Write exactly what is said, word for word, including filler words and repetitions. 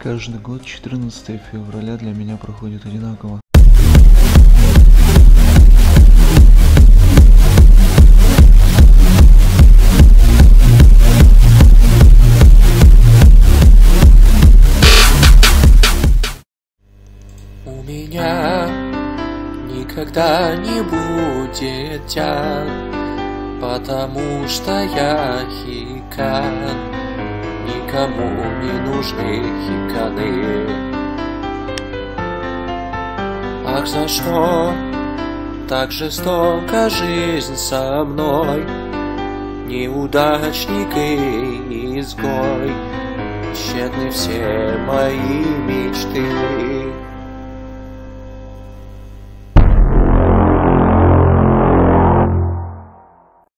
Каждый год четырнадцатое февраля для меня проходит одинаково. У меня никогда не будет тяг, потому что я хикан. Никому не нужны хиканы. Ах, за что так жестока жизнь со мной? Неудачник и изгой, тщетны все мои мечты.